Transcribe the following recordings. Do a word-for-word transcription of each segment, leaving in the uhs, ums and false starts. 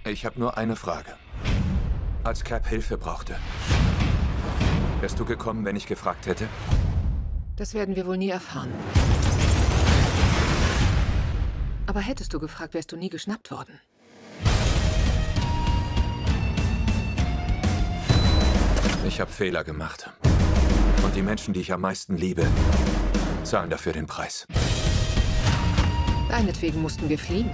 Ich habe nur eine Frage. Als Cap Hilfe brauchte, wärst du gekommen, wenn ich gefragt hätte? Das werden wir wohl nie erfahren. Aber hättest du gefragt, wärst du nie geschnappt worden. Ich habe Fehler gemacht. Und die Menschen, die ich am meisten liebe, zahlen dafür den Preis. Deinetwegen mussten wir fliehen.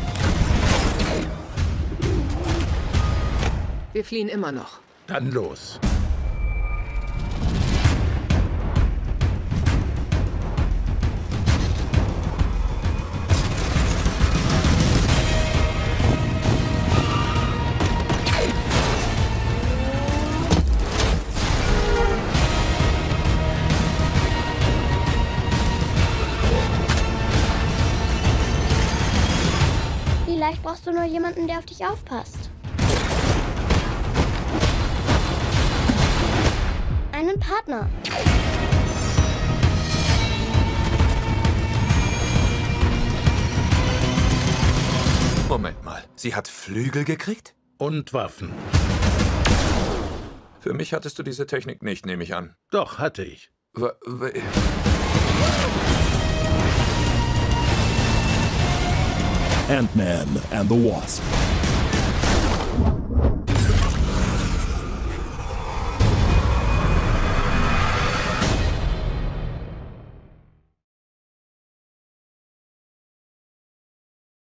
Wir fliehen immer noch. Dann los. Vielleicht brauchst du nur jemanden, der auf dich aufpasst. Einen Partner. Moment mal, sie hat Flügel gekriegt? Und Waffen. Für mich hattest du diese Technik nicht, nehme ich an. Doch, hatte ich. W w Ant-Man and the Wasp.